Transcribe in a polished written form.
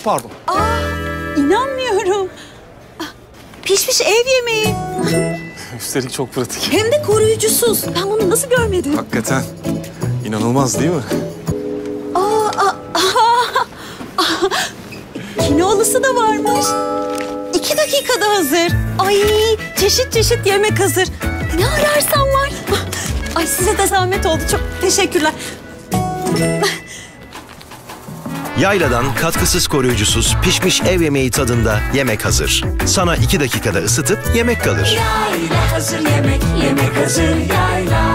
pardon. İnanmıyorum. Pişmiş ev yemeği. Üstelik çok pratik. Hem de koruyucusuz. Ben bunu nasıl görmedim? Hakikaten inanılmaz değil mi? Kinoalısı da varmış. 2 dakikada hazır. Ay, çeşit çeşit yemek hazır. Ne ararsan var. Ay, size de zahmet oldu. Çok teşekkürler. Yayladan katkısız koruyucusuz pişmiş ev yemeği tadında yemek hazır. Sana 2 dakikada ısıtıp yemek kalır. Yayla hazır yemek, yemek hazır yayla.